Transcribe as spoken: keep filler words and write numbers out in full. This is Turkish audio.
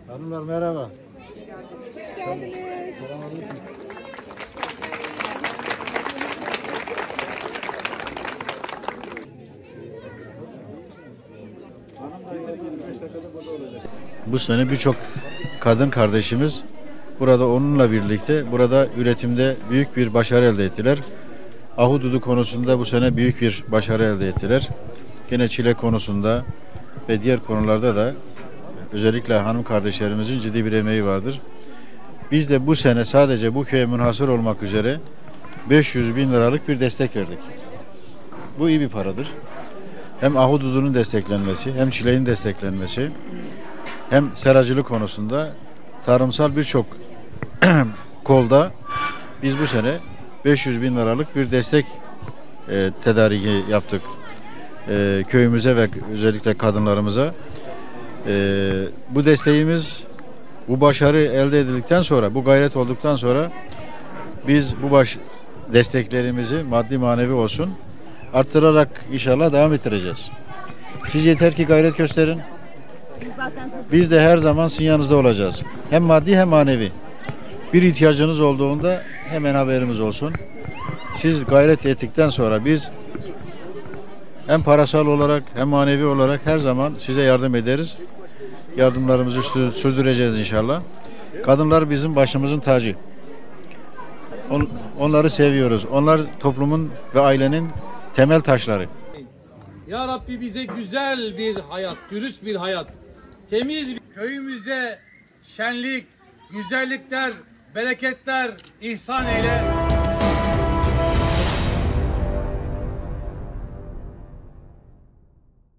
Hanımlar merhaba. Hoş geldiniz. Selamünaleyküm. Bu sene birçok kadın kardeşimiz burada onunla birlikte burada üretimde büyük bir başarı elde ettiler. Ahududu konusunda bu sene büyük bir başarı elde ettiler. Gene çilek konusunda ve diğer konularda da özellikle hanım kardeşlerimizin ciddi bir emeği vardır. Biz de bu sene sadece bu köye münhasır olmak üzere beş yüz bin liralık bir destek verdik. Bu iyi bir paradır. Hem ahududunun desteklenmesi, hem çileğin desteklenmesi, hem seracılık konusunda tarımsal birçok kolda biz bu sene beş yüz bin liralık bir destek e, tedariki yaptık e, köyümüze ve özellikle kadınlarımıza. E, bu desteğimiz, bu başarı elde edildikten sonra, bu gayret olduktan sonra biz bu baş desteklerimizi maddi manevi olsun arttırarak inşallah devam ettireceğiz. Siz yeter ki gayret gösterin. Biz zaten siz Biz de her zaman sizin yanınızda olacağız. Hem maddi hem manevi. Bir ihtiyacınız olduğunda hemen haberimiz olsun. Siz gayret ettikten sonra biz hem parasal olarak hem manevi olarak her zaman size yardım ederiz. Yardımlarımızı sürdüreceğiz inşallah. Kadınlar bizim başımızın tacı. On, onları seviyoruz. Onlar toplumun ve ailenin temel taşları. Ya Rabbi bize güzel bir hayat, dürüst bir hayat, temiz bir köyümüze şenlik, güzellikler, bereketler ihsan eyle.